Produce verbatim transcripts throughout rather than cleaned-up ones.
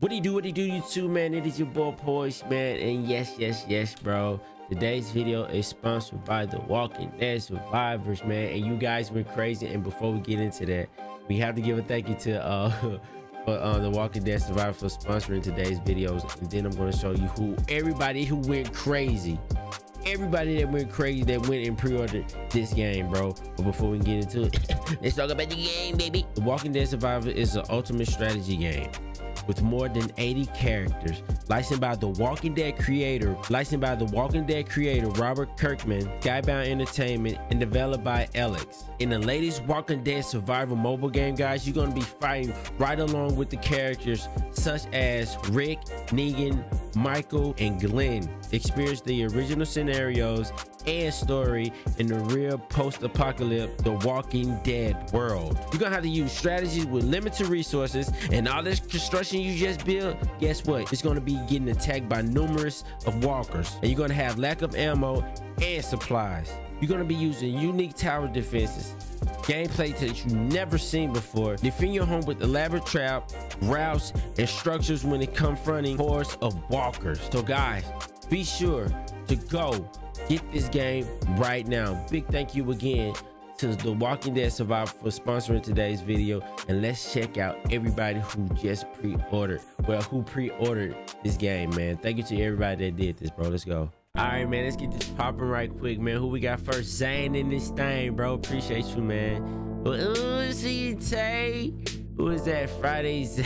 What do you do? What do you do, YouTube, man? It is your boy Poise, man. And yes, yes, yes, bro. Today's video is sponsored by The Walking Dead Survivors, man. And you guys went crazy. And before we get into that, we have to give a thank you to uh, for, uh The Walking Dead Survivors for sponsoring today's videos. And then I'm going to show you who everybody who went crazy. Everybody that went crazy that went and pre-ordered this game, bro. But before we get into it, let's talk about the game, baby. The Walking Dead Survivors is an ultimate strategy game with more than eighty characters, licensed by the Walking Dead creator, licensed by the Walking Dead creator Robert Kirkman, Skybound Entertainment, and developed by Alex. In the latest Walking Dead survival mobile game, guys, you're gonna be fighting right along with the characters such as Rick, Negan, Michael, and Glenn. Experience the original scenarios and story in the real post-apocalypse The Walking Dead world. You're gonna have to use strategies with limited resources, and all this construction you just built, guess what? It's gonna be getting attacked by numerous of walkers, and you're gonna have lack of ammo and supplies. You're gonna be using unique tower defenses, gameplay that you've never seen before. Defend your home with elaborate trap, routes, and structures when it confronting hordes of walkers. So guys, be sure to go get this game right now. Big thank you again to The Walking Dead Survivor for sponsoring today's video. And let's check out everybody who just pre-ordered. Well, who pre-ordered this game, man. Thank you to everybody that did this, bro. Let's go. All right, man, let's get this popping right quick, man. Who we got first? Zane in this thing, bro. Appreciate you, man. Oh, see you, Tay. Who is that? Friday Zach.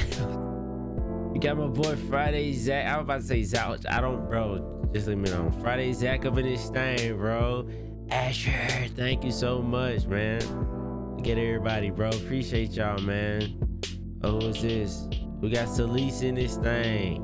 You got my boy Friday Zach. I was about to say Zach. I don't, bro. Just leave me alone. Friday Zach up in this thing, bro. Asher, thank you so much, man. Look at everybody, bro. Appreciate y'all, man. Oh, who is this? We got Celise in this thing.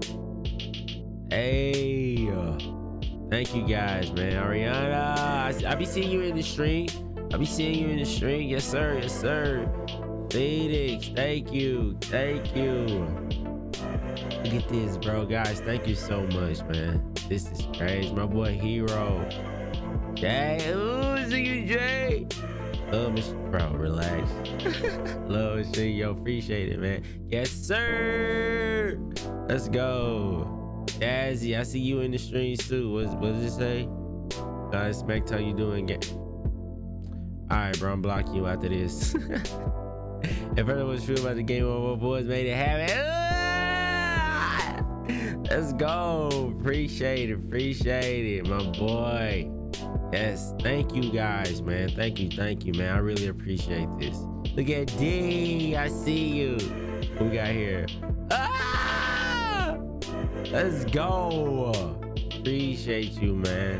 Hey. Thank you guys, man. Ariana, I, I be seeing you in the stream. I be seeing you in the stream. Yes, sir. Yes, sir. Felix, thank you. Thank you. Look at this, bro. Guys, thank you so much, man. This is crazy. My boy Hero. Jay. Ooh, see you, Jay. Love me, bro. Relax. Love see you. Appreciate it, man. Yes, sir. Let's go. Jazzy, I see you in the streams too. What, what does it say? Guys, Smack, how you doing? All right, bro, I'm blocking you after this. If I was true about the game, my boys made it happen. Ah! Let's go. Appreciate it. Appreciate it, my boy. Yes, thank you guys, man. Thank you, thank you, man. I really appreciate this. Look at D. I see you. What we got here? Ah! Let's go. Appreciate you, man.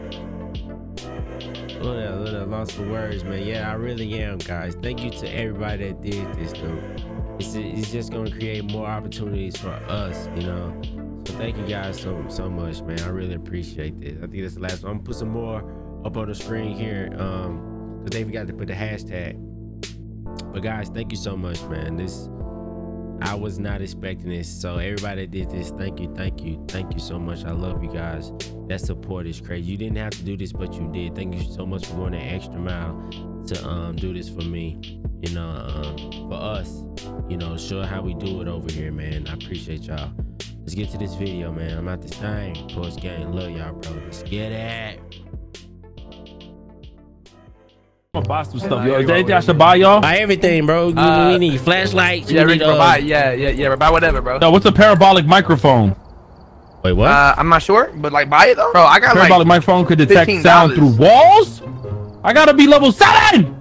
Look at, look at, lost for words, man. Yeah, I really am, guys. Thank you to everybody that did this, dude. It's, it's just gonna create more opportunities for us, you know. So thank you guys so so much, man. I really appreciate this. I think that's the last one. I'm gonna put some more up on the screen here, um, because they forgot to put the hashtag. But guys, thank you so much, man. This. I was not expecting this, so everybody that did this, thank you, thank you, thank you so much. I love you guys. That support is crazy. You didn't have to do this, but you did. Thank you so much for going that extra mile to um do this for me, you know, um, for us, you know, show how we do it over here, man. I appreciate y'all. Let's get to this video, man. I'm out this thing. Post gang, love y'all, bro. Let's get it. I'm gonna buy some stuff, yo. Is there anything I should buy, y'all? Buy everything, bro. You, uh, we need flashlights. Yeah, need, bro, uh, buy, yeah, yeah, yeah, buy whatever, bro. No, what's a parabolic microphone? Wait, what? Uh, I'm not sure, but like, buy it though, bro. I got parabolic like microphone could detect fifteen sound dollars. through walls. I gotta be level seven.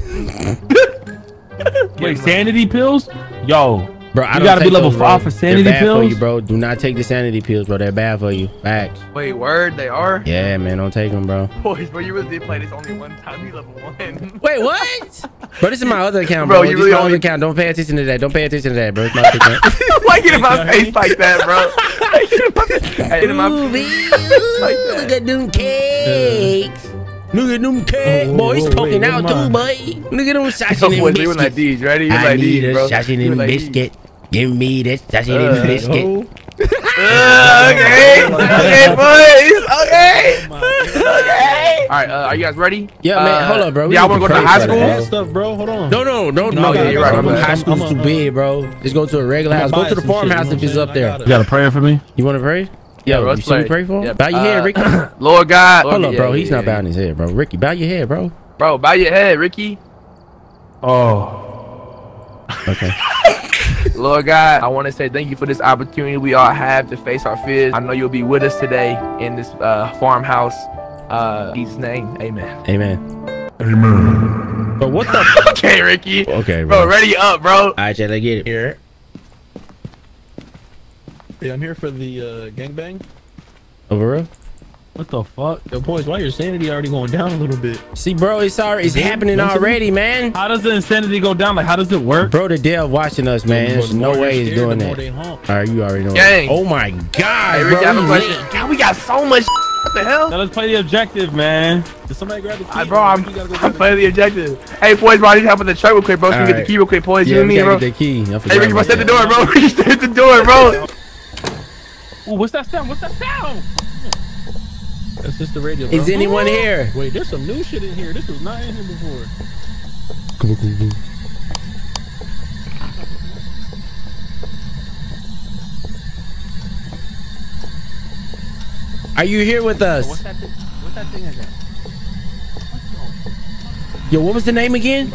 Wait, sanity pills, yo. Bro, I you don't gotta take be level those, five bro. for sanity They're bad pills. for you, bro. Do not take the sanity pills, bro. They're bad for you. Facts. Wait, word, they are? Yeah, man, don't take them, bro. Boys, bro, you really did play this only one time. You level one. Wait, what? Bro, this is my other account, bro. Bro, you this really is my only... other account. Don't pay attention to that. Don't pay attention to that, bro. It's my other account. Why get in my face like that, bro? Get in my face like that. Look at them cakes. Look at them cakes. Oh, boy, he's oh, talking wait, out too, boy. Look at them sausage Yo, and boys, we went like biscuits. these, ready? I like need these, a bro. sausage and like biscuit. Give me that sausage uh, and biscuit. Oh. Uh, okay. Okay, boys. Okay. Okay. All right. Uh, are you guys ready? Yeah, man. Uh, Hold up, bro. We Yeah, I need want to go to pray high for school. that. stuff, bro. Hold on. No, no, no, no. No, yeah, you're right, I'm- I'm bad. High school's I'm- too big, bro. Just go to a regular house. Go to the farmhouse if it's up there. You got a prayer for me? You want to pray? Yeah, Yo, bro, you let's see me play. pray for him? Yeah, Bow your uh, head, Ricky. Lord God. Hold Lord, up, yeah, bro. yeah, He's yeah, not bowing his head, bro. Ricky, bow your head, bro. Bro, bow your head, Ricky. Oh. Okay. Lord God, I want to say thank you for this opportunity we all have to face our fears. I know you'll be with us today in this uh, farmhouse. Uh, in Jesus' name, amen. Amen. Amen. But what the? Okay, Ricky. Okay, Bro, bro. ready up, bro. All right, let's get it. Here. Yeah, I'm here for the uh, gangbang. Over real? What the fuck? Yo, boys, why your sanity already going down a little bit? See, bro, it's already it's Yeah, happening mentally? already, man. How does the insanity go down? Like, how does it work? Bro, the dev watching us, man. There's The no more way you're he's scared, doing the more that. they honk. All right, you already know. Gang. Oh my God, Hey, Ricky, I have a bro. question. God, we got so much. What the hell? Now let's play the objective, man. Did somebody grab the key? Hi, bro, I'm, You gotta go I'm grab the playing the objective. Hey, boys, bro, I need help with the truck real quick, bro. So we All get the right. key real quick, boys. Yeah, You and we me, gotta bro. get the key. I Hey, forgot Ricky, bro, about set the that. door, bro. Ricky, set the door, bro. Ooh, what's that sound? What's that sound? That's just the radio, bro. Is anyone here? Wait, there's some new shit in here. This was not in here before. Come on, come on, come on. Are you here with us? What's that thing? What's that thing again? Yo, what was the name again?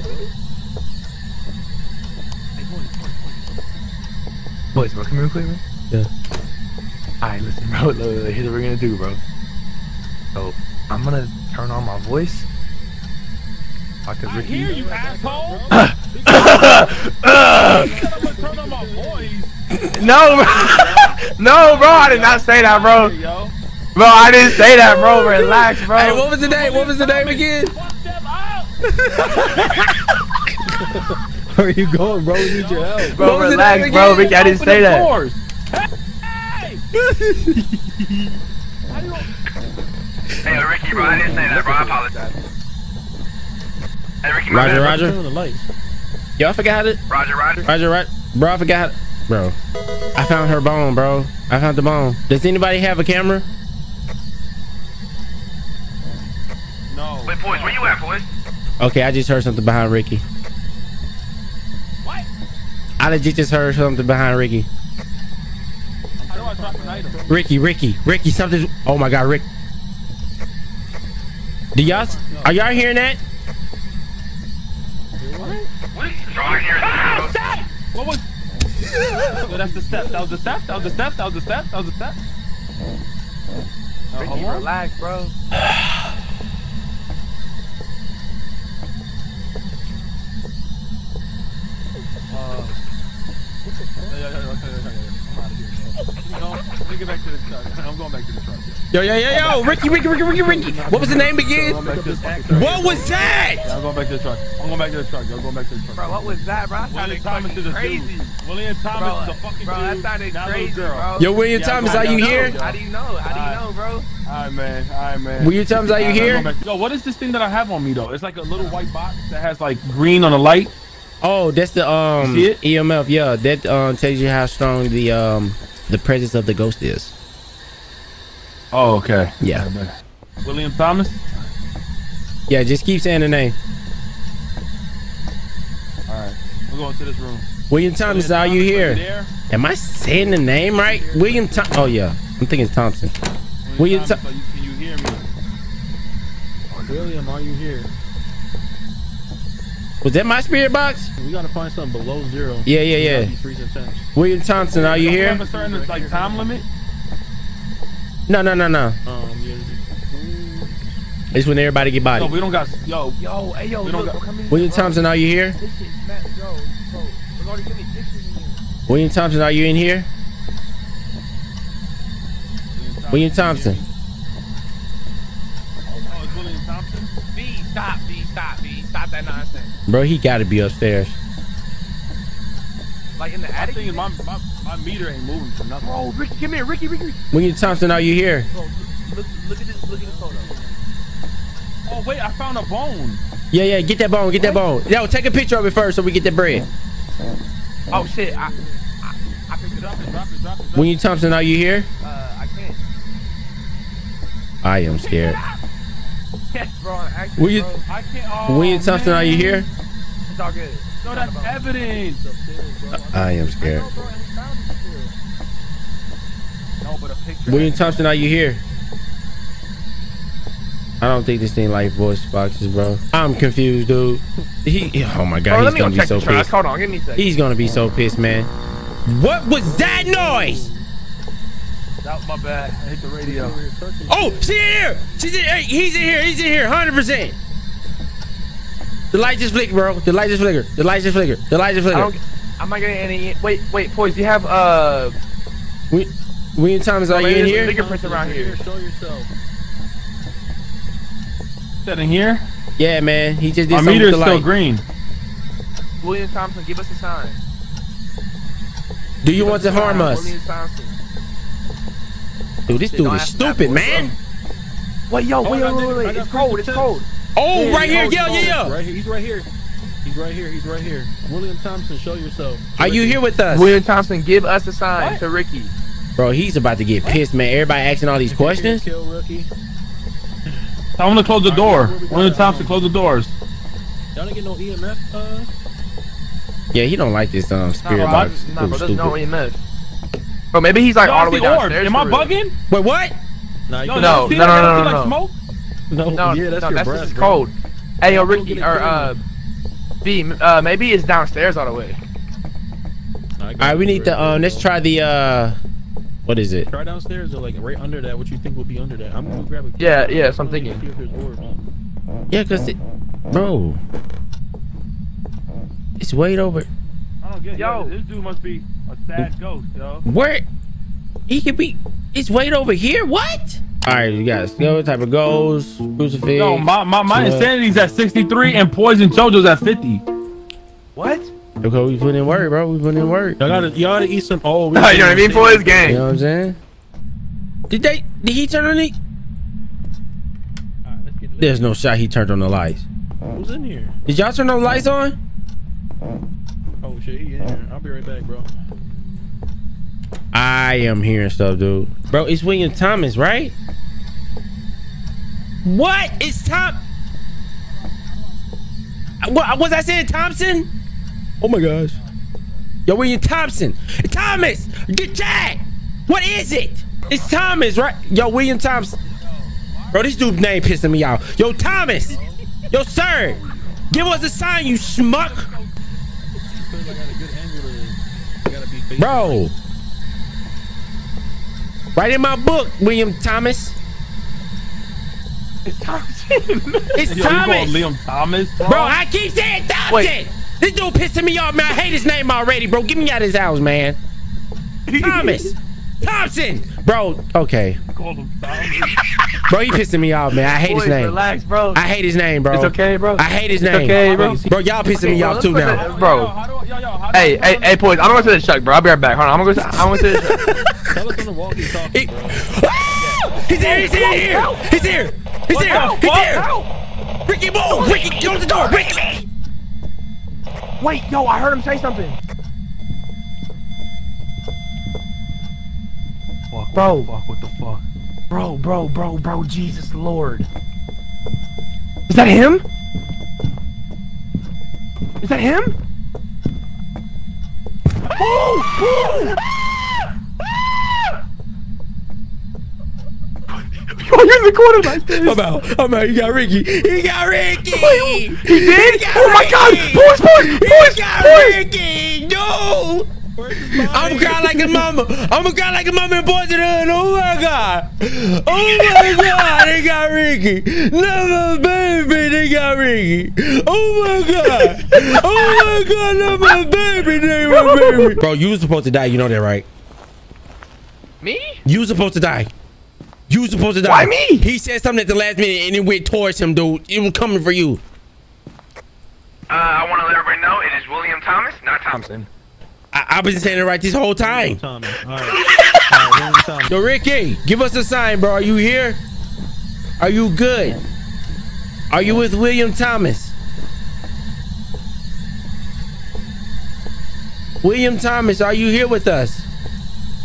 Boys, bro, come here real quick, bro. Yeah. Alright, listen, bro. Look, look, here's what we're gonna do, bro. So, I'm gonna turn on my voice. Like a I Ricky. hear you, asshole. You said I'm gonna turn on my voice. No, bro. No, bro. I did not say that, bro. Yo. Bro, I didn't say that, bro. Relax, bro. Hey, what was the name? What was the name again? Fuck them up. Where are you going, bro? We need your help. Bro, What was the relax, name bro. again? Ricky, I didn't Open say the that. doors. Hey! How do you... Hey, Ricky, bro, I didn't say that, bro. I apologize. Hey, Ricky, Roger, Turn Roger. on the lights. Yo, I forgot it. Roger, Roger. Roger, right? Bro, I forgot. Bro, I found her bone, bro. I found the bone. Does anybody have a camera? No. Wait, boys, where you at, boys? Okay, I just heard something behind Ricky. What? I legit just heard something behind Ricky. How do I drop an item? Ricky, Ricky, Ricky, something. Oh my God, Rick. Do y'all? Are y'all hearing that? Ah, step! What was... Well, that's the step. That was the step. That was the step. That was the step. That was the step. Uh, Ricky, hold on. relax, bro. Uh, yeah, yeah, yeah, yeah, yeah, yeah, yeah. I'm out of here, bro. No, let me get back to the truck. I'm going back to the truck. Yo, yo, yo, yo, Ricky, Ricky, Ricky, Ricky, Ricky. What was the name I'm again? going back to the truck. What was that? Yeah, I'm going back to the truck. I'm going back to the truck. I'm going back to the truck. Bro, what was that, bro? That William sounded Thomas fucking is a crazy. dude. William Thomas Bro, is a fucking bro, dude. that sounded Not a crazy, little girl. bro. Yo, William Yeah, Thomas, I are you know. here? How do you know? How do you know, bro? Alright, man. Alright, man. William Thomas, are you Alright, I'm here? going back- Yo, what is this thing that I have on me though? It's like a little white box that has like green on the light. Oh, that's the um You see it? E M F. Yeah, that um tells you how strong the um the presence of the ghost is. Oh, okay. Yeah. Alright, man. William Thomas. Yeah, just keep saying the name. Alright, we're going to this room. William Thomas, are you here? There? Am I saying the name right? William Tom. Oh yeah, I'm thinking it's Thompson. William Thomas, Tho- so you, can you hear me? William, are you here? Was that my spirit box? We gotta find something below zero. Yeah, yeah, We gotta yeah. be freezing temps. William Thompson, are you Do we here? have a certain like time limit? No, no, no, no. Um, yeah. It's when everybody get No, body. we don't got. Yo, Yo, hey, yo, We don't look, got- bro, come in. William bro. Thompson, are you here? This shit, man, yo, bro, we're already getting pictures in here. William Thompson, are you in here? William Thompson. Oh, it's William Thompson. B, stop, B, stop, B, stop that nonsense. Bro, he gotta be upstairs. Like in the My attic. thing is my, my my meter ain't moving for nothing. Bro, Ricky, come here, Ricky, Ricky. William Thompson, are you here? Bro, look, look at this, look at this photo. Oh wait, I found a bone. Yeah, yeah, get that bone, get that bone. Yo, take a picture of it first so we get that bread. Oh shit, I, I, I picked it up. Drop it, drop it, drop William Thompson, are you here? Uh, I can't. I am scared. Yes, bro. Actually, William, bro, it. I can't. Oh, William Thompson, are you here? it's all good. No, that's evidence. I am scared. No, bro, and we found it still. No, but a picture. William Thompson, are you here? I don't think this thing like voice boxes, bro. I'm confused, dude. He, oh my god, Bro, let he's me go gonna be check so the trash. pissed. Hold on, give me a second. He's gonna be so pissed, man. What was that noise? That was my bad. I hit the radio. Oh, she's in here. She's in. Hey, he's in here. He's in here. one hundred percent. The light just flickered, bro. The light just flickered. The light just flickered. The light just I flickered. don't, I'm not getting any. Wait, wait, boys. Do you have uh? We, William Thomas, are you in here? Fingerprints around here. Show yourself. That in here? Yeah, man. He just did My something meter with is the still light. green. William Thompson, give us a sign. Do you want to harm us? William Thompson. Dude, this They dude don't is ask that, stupid, boy. man. Wait, yo, Oh, wait, I got wait, the- wait, I wait. got It's cold. It's tips. cold. Oh, Yeah, right here. he's Yeah, cold, yeah, he's yeah. Right here. He's right here. He's right here. He's right here. William Thompson, show yourself. Are you here with us? William Thompson, give us a sign What? to Ricky. Bro, he's about to get pissed, man. Everybody asking all these questions. Kill rookie. I'm gonna close the door. William Thompson, close the doors. Y'all didn't get no E M F. Uh, Yeah, he don't like this um Nah, spirit bro, box. nah, Dude, bro, there's no stupid. E M F. Bro, maybe he's like Yo, all I the way see orbs. downstairs. Am I for real. bugging? Wait, what? nah, you Yo, can- No, you see no, that? no, I no, see, no, like, no. smoke? no, No, yeah, that's no, your that's breath, just bro. cold. Hey, yo, Go Ricky, get it or uh, B, uh, maybe it's downstairs all the way. Nah, I got All right, we it, need bro. to um. Let's try the uh. What is it? Try downstairs or like right under that. What you think would be under that? I'm gonna grab a. Yeah, yeah, so I'm thinking. See if there's orbs. Yeah, cause it, bro, it's way over. I don't get it. Yo. Yo, this dude must be a sad ghost, yo. Where? He could be. It's way over here. What? All right, you got skill type of goals, crucifix. Yo, my my, my Slut. insanity's at sixty-three and Poison Jojo's at fifty. What? Okay, we put in work, bro. We put in work. Y'all gotta, y'all gotta eat some. Oh, we you know what I mean? For his You game. know what I'm saying? Did they? Did he turn on the? Alright, let's get lit. There's no shot he turned on the lights. Who's in here? Did y'all turn those lights on? Oh shit, he in here. I'll be right back, bro. I am hearing stuff, dude. Bro, it's William Thomas, right? What? It's Tom. What was I saying, Thompson? Oh my gosh. Yo, William Thompson. Thomas, get Jack. What is it? It's Thomas, right? Yo, William Thompson. Bro, this dude's name pissing me off. Yo, Thomas. Yo, sir. Give us a sign, you schmuck. Because I got a good angle to. I gotta be facing. Bro. Right in my book, William Thomas. It's Thompson. It's Yo, you Thomas. call Liam Thomas? Bro, I keep saying Thompson. Wait. This dude pissing me off, man. I hate his name already, bro. Get me out of his house, man. Thomas. Thompson. Bro, okay. Call him Thomas. Bro, he pissing me off, man. I hate Boys, his name. relax, bro. I hate his name, bro. It's okay, bro. I hate his It's name. okay, bro. Bro, y'all pissing me Okay, off bro, too let's put now. that- Bro. Yo, how do, yo, yo, how do Hey, I- hey, hey, boys, I'm going to the truck, bro. I'll be right back. Hold on, I'm going to go. I'm going to the truck. Tell us on the walkie talkie, He- bro. Ah! He's here, he's here, he's here. He's here. He's here. What the He's fuck? here. Ricky, move. Ricky, close the door. Ricky. Wait, yo, I heard him say something. Fuck, Bro. What the fuck? What the fuck? Bro, bro, bro, bro, Jesus Lord. Is that him? Is that him? Oh! Yo, you're in the corner like this. I'm out. I'm out. He got Ricky. He got Ricky. He did? got Oh my God! Ricky. Boys, boys, He boys, got boys! Ricky. No. I'm crying like a mama. I'm gonna cry like a mama in Boys in the Hood. Oh my God. Oh my God. They got Ricky. No, my baby. They got Ricky. Oh my God. Oh my God. No, my baby. They my baby. Bro, you was supposed to die. You know that, right? Me? You was supposed to die. You was supposed to die. Why me? He said something at the last minute and it went towards him, dude. It was coming for you. Uh, I want to let everybody know it is William Thomas, not Thompson. I, I've been saying it right this whole time. Tommy. All right. All right, William Thomas. Yo, Ricky, give us a sign, bro. Are you here? Are you good? Are you with William Thomas? William Thomas, are you here with us?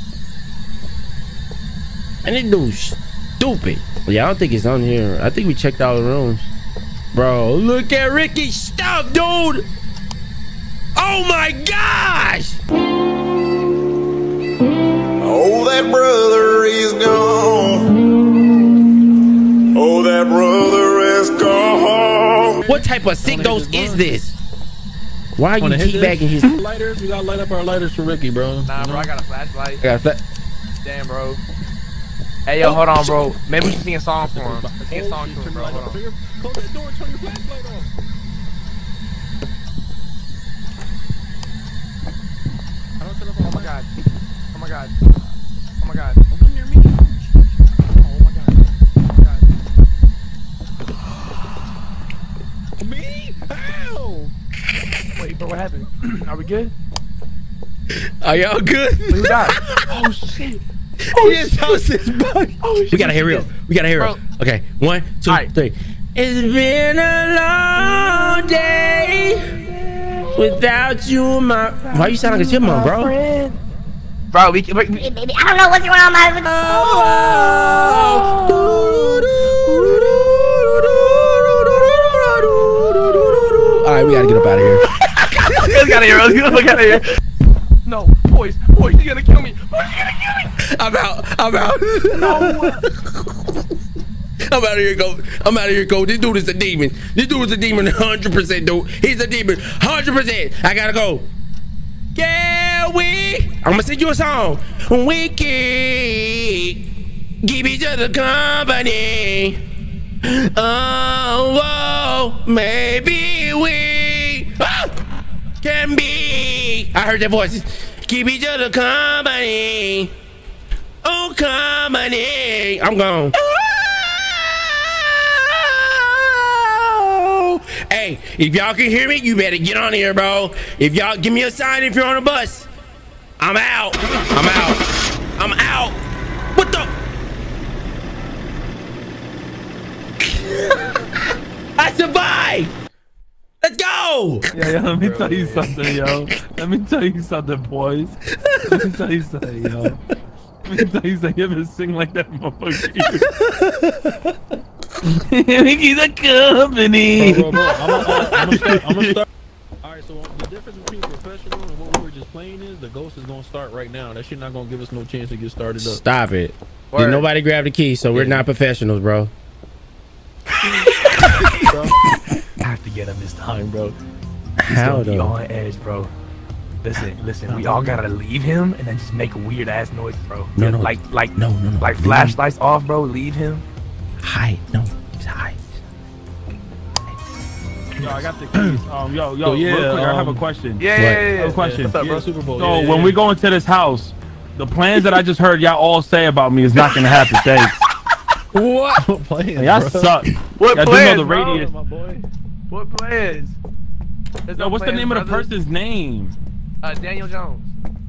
And it dude's stupid. Yeah, I don't think it's on here. I think we checked all the rooms. Bro, look at Ricky's stuff, dude. Oh my gosh. Oh, that brother is gone. Oh, that brother is gone. What type of sick dose is this? Why are you teabagging his lighters? We gotta light up our lighters for Ricky, bro. Nah, bro, I got a flashlight. I got a fla Damn, bro. Hey, yo, hold on, bro. Maybe we should sing a song for him. Let's sing a song for him, bro. Hold on. Close that door, turn your flashlight off. I don't turn off all Oh my god. Oh my god. Oh my god. Don't come near me. Oh my god. Oh my god. Me? How? Wait, bro, what happened? Are we good? Are y'all good? Wait, who died? Oh shit. Oh, his house is bugged. Oh shit. We gotta hear real. We gotta hear Bro. real. Okay, one, two, All right. three. It's been a long day without you, my. Why you sound like a chipmunk, bro? Bro, we, we, we Baby, I don't know what's going on, my. All right, we gotta get up out of here. Let's get out of here. Let's get out of here. No, boys, boys, you're gonna kill me. Boys, you're gonna kill me. I'm out. I'm out. I'm out of here, go. I'm out of here, go. This dude is a demon. This dude is a demon, one hundred percent, dude. He's a demon, one hundred percent. I gotta go. Yeah, we. I'm gonna sing you a song. We can keep each other company. Oh, whoa, maybe we ah, can be. I heard that voice. Keep each other company. Oh, company. I'm gone. Hey, if y'all can hear me, you better get on here, bro. If y'all give me a sign if you're on a bus. I'm out. I'm out. I'm out. What the? I survived. Let's go. Yeah, yeah, let me tell you something, yo. Let me tell you something, boys. Let me tell you something, yo. Let me tell you something. You ever sing like that, motherfucker? He's a company. Bro, bro, bro. I'm gonna I'm start. I'm gonna start. All right, so the difference between professional and what we were just playing is the ghost is gonna start right now. That shit not gonna give us no chance to get started up. Stop it. Word. Did nobody grab the key? So we're not professionals, bro. I have to get him this time, bro. He's How gonna be though? on edge, bro. Listen, listen. We all gotta leave him and then just make a weird ass noise, bro. No, no. Like, like, No, no, no. like Leave flashlights off, bro. Leave him. Hide. No, he's hide. Yo, I got the keys. Um, yo, yo, So, yeah, real quick, I have a um, question. Yeah, What? yeah, I yeah, have yeah. a question. What's up, Yeah, bro? Super Bowl. So yeah, when yeah. we go into this house, the plans that I just heard y'all all say about me is not gonna happen. Thanks. What? What playing, Y'all bro? suck. What Y'all do know plans, the bro? radius. My boy. What plans? There's Yo, no what's the plans, name of the brother. person's name? Uh, Daniel Jones.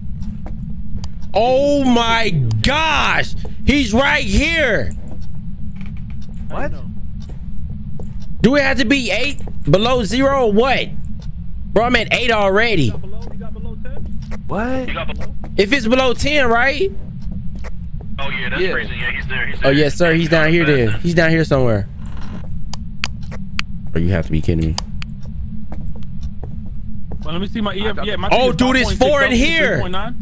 Oh my gosh, he's right here. What? Do it have to be eight below zero or what? Bro, I'm at eight already. Below, you got below ten? What? If it's below ten, right? Oh yeah, that's Yeah. crazy. Yeah, he's there. He's Oh there. yes, sir. He's down here then. He's down here somewhere. Oh, you have to be kidding me. Well, let me see my E F. Yeah, my Oh, thing is dude, it's five point six, four in so it's here. three point nine.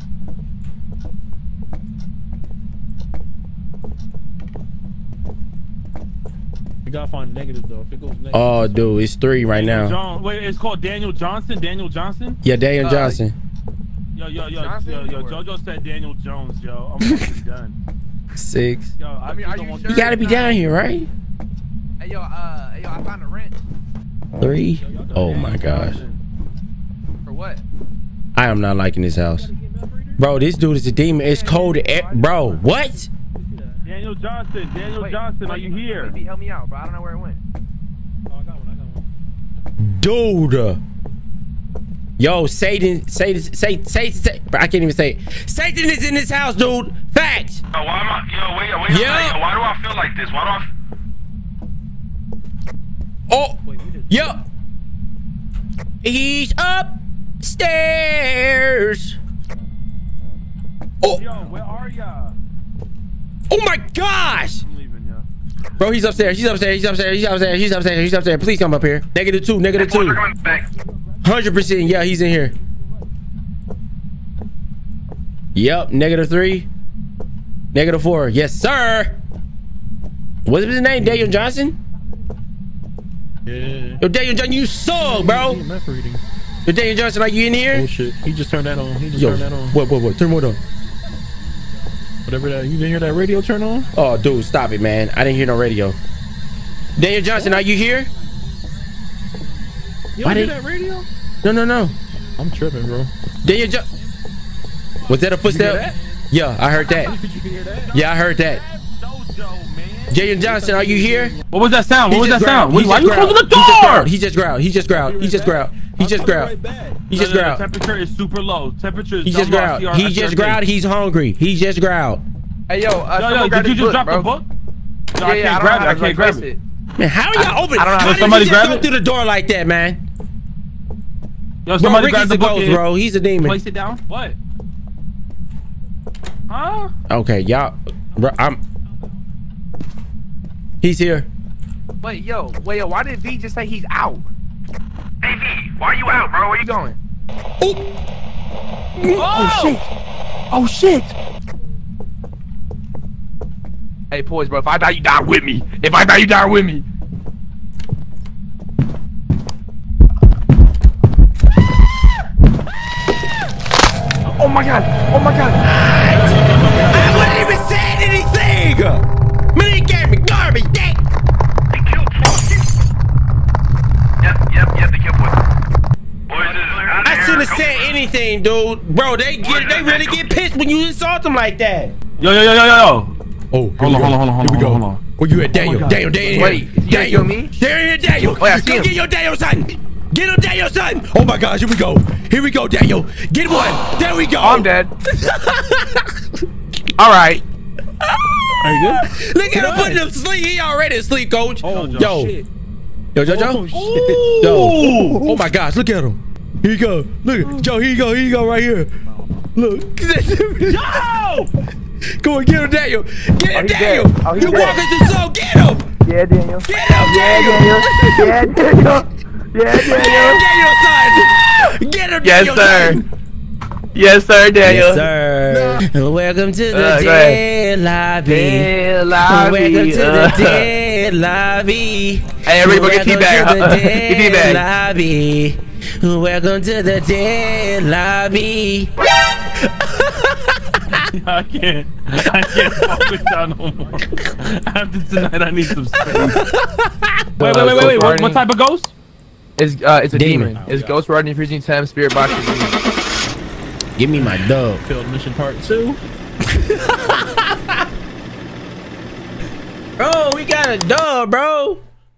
We gotta find negative though. If it goes negative. Oh, dude, it's three right Daniel now. John- wait, it's called Daniel Johnson. Daniel Johnson. Yeah, Daniel Uh, Johnson. Yo, yo, yo, Johnson yo, yo. or- JoJo said Daniel Jones. Yo, I'm fucking done. Six. Yo, I, I mean, just are don't you want sure? You gotta be down here, right? Hey, yo, uh, hey, yo, I found a wrench. Three. Oh my gosh. For what? I am not liking this house. Bro, this dude is a demon. It's cold. e- Bro, what? Daniel Johnson. Daniel Wait, Johnson, wait, are you wait, here? Wait, help me out, bro. I don't know where it went. Oh, I got one. I got one. Dude. Yo, Satan, Satan, Satan, Satan, Satan, I can't even say it. Satan is in this house, dude. Facts. Yo, why am I? Yo, wait, wait. Yeah. Yeah. Yo, why do I feel like this? Why do I? Oh, Wait, we did. yep. He's upstairs. Oh, Yo, where are y'all? Oh my gosh! I'm leaving, yeah. Bro, he's upstairs. He's upstairs. He's upstairs. He's upstairs. He's upstairs. He's upstairs. Please come up here. Negative two. Negative Boys two. are coming back. Hundred percent. Yeah, he's in here. Yep. Negative three. Negative four. Yes, sir. What's his name? Daniel Johnson. Yeah. Yo, Daniel Johnson, you suck, bro. Meth reading. Yo, Daniel Johnson, are you in here? Oh shit. He just turned that on. He just Yo, turned that on. what, what, what? Turn what on? Whatever that. You didn't hear that radio turn on? Oh, dude, stop it, man. I didn't hear no radio. Daniel Johnson, are you here? You Why don't hear did- that radio? No, no, no. I'm tripping, bro. Daniel Johnson. Was that a footstep? that? Yeah, I heard that. Did you hear that? Yeah, I heard that. Daniel Johnson, are you here? What was that sound? What was that sound? He Why just you growled. closing the He just door? growled. He just growled. He just growled. He just growled. He just growled. He just No, no, no, growled. Temperature is super low. Temperature is He just double R growled. C R He S just R K. growed. He's hungry. He just growled. Hey yo, uh, Yo, yo, someone grab did you this just book, drop bro. the book? No, Yeah, I yeah, can't I grab don't it. know I how to can't grab place it. Man, how are y'all open? I don't know how How to- did somebody you just grab go it? through the door like that, man? Yo, Bro, somebody grab Ricky's the a book ghost, and bro. He's a demon. place it down. What? Huh? Okay, y'all. Bro, I'm. He's here. Wait, yo, wait, yo, why did V just say he's out? Hey V, why are you out, bro? Where you going? Oh shit! Oh shit! Hey, poise, bro. If I die, you die with me. If I die, you die with me. Oh my god! Oh my god! I wasn't even saying anything. Man, he gave me garbage. Dang. They killed Floyd. Yep, yep, yep, they killed Floyd. Boys, is out of I here. shouldn't have Go. said anything, dude. Bro, they get they really get pissed when you insult them like that. Yo, yo, yo, yo, yo, yo. Oh, Hold on, hold on, hold on, hold on, hold on, hold on. Where you at, Daniel? God. Daniel, Daniel. Wait, is he gonna Daniel, kill me? Daniel, Daniel. Oh, yeah, I see Go him. get your Daniel, son. Get him, Daniel, son. Oh my gosh, here we go. Here we go, Daniel. Get one. There we go. Oh, I'm dead. All right. Are you good? Look at him putting him to sleep. He already asleep, coach. Oh, yo. shit. Yo, Jojo. Oh, shit. Yo. Oh my gosh, look at him. Here you go. Look, Joe, here you go. Here you go right here. Look. Yo! Go and get him, Daniel. Get him, Oh, he's Daniel. dead. Oh, he's you dead. walking through soul. Get him. Yeah, Daniel. Get him, Yeah, Daniel. Daniel. Yeah, Daniel. Yeah, Get him, Daniel. Daniel, son. Get him, Yes, Daniel, sir. son. Yes, sir, Daniel. Yes, sir. Welcome to the Uh, go dead lobby. Dead lobby, Welcome to uh. the dead lobby. Hey, everybody get Welcome teabag. to the Uh, dead get teabag. lobby. Welcome to the dead lobby. I can't. I can't fuck with y'all no more. After tonight, I need some space. Wait, wait, wait, wait, wait. What, what type of ghost? It's uh, it's a Demon. demon. It's ghost riding, freezing time, spirit box. Give me my dub. Failed mission part two. Bro, we got a dub, bro.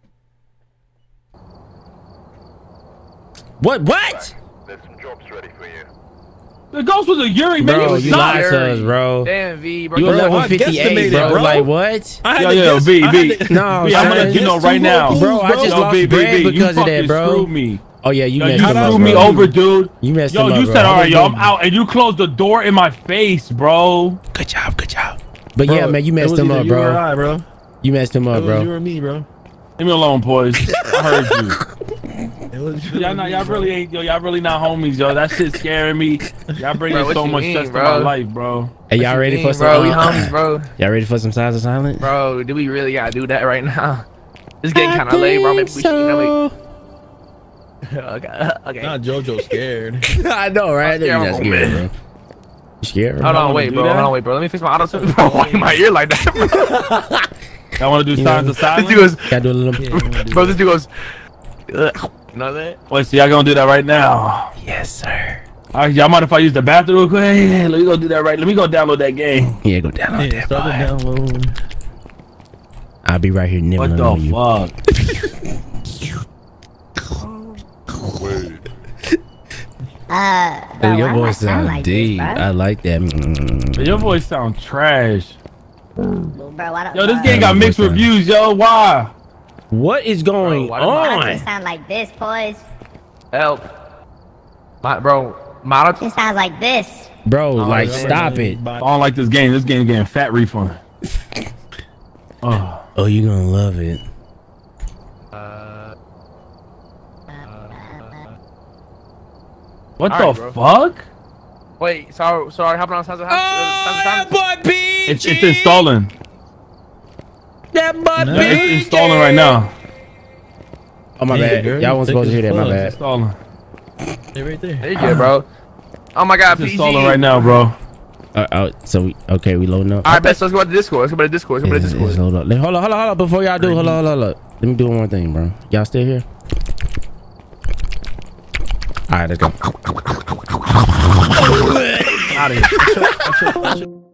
What? What? There's some jobs ready for you. The ghost was a Yuri, man. Bro, He you was lied sucked. to us, bro. Damn, V, bro. You Bro, level I fifty-eight, guesstimated, bro. bro. Like what? I had Yo, to yo, guess- V, I V. had to- No, V, I'm gonna son. let you know Guess right two now. more Bro, I fools, just Yo, lost V, V, bread V, you because of that, fucking bro. screwed me. Oh yeah, you Yo, messed you him up, screwed me bro. over, dude. You messed Yo, him up, you bro. said, I all right, was yo, I'm good. out, and you closed the door in my face, bro. Good job, good job. But Bro, yeah, man, you it messed was him either up, you or bro. I, bro. You messed him It up, was you bro. or me, bro. Leave me alone, boys. I heard you. It was you Y'all or not, me, y'all bro. really ain't, yo, y'all really not homies, yo. That shit scaring me. Y'all bringing Bro, what so you much mean, stress to bro? my life, bro. Hey, y'all What you ready mean, for some? bro? We uh, homies, bro. Y'all ready for some signs of silence? Bro, do we really gotta do that right now? It's getting kind of late, bro. Maybe we should, you know, we... okay, okay. Not JoJo scared. I know, right? I know you're not I'm scared, scared, bro. You scared, bro? Hold on, wanna wait, do bro. that? Hold on, wait, bro. Let me fix my auto tune. Bro, why in my ear like that, bro? Y'all want to do signs of This silence? dude goes, Gotta do a little. Yeah, bro. This dude goes. Ugh. You know that? Wait, so y'all gonna do that right now? Yes, sir. All right, y'all mind if I use the bathroom real quick? Hey, hey, let me go do that right. Let me go download that game. Yeah, go download Yeah, that. start the boy. download. I'll be right here What nibbling the on you. fuck? Uh, Dude, bro, your why do I voice sound sound like deep. this, I like that. Mm. Your voice sound trash. bro? Bro, why don't, Yo, this bro, game got mixed Your voice sound- reviews, yo. Why? What is going Bro, why do I- why does it on? sound like this, boys? Help. My bro. My auto tune. It sounds like this. Bro, like, yeah, stop man. it. I don't like this game. This game getting fat refund. Oh, Oh, you're gonna love it. Uh, what All the right, bro. fuck? wait, sorry, sorry. Hopping on Sons of Oh, that boy P G. It's it's installing. That boy No, P G. It's installing right now. Oh my Yeah, bad. girl, Y'all you wasn't thick supposed to as hear that. My fuck. bad. It's installing. They right there. There you go, bro. Oh my God, It's P G. installing right now, bro. Uh, uh, so we okay. We loading up. All right, best. Let's go back to Discord. Let's go back to Discord. Let's go back to It's- Discord. it's load up. Hold on, hold on, hold on. Before y'all do, hold on, hold on, hold on. Let me do one more thing, bro. Y'all still here? All right, let's go. Out of here.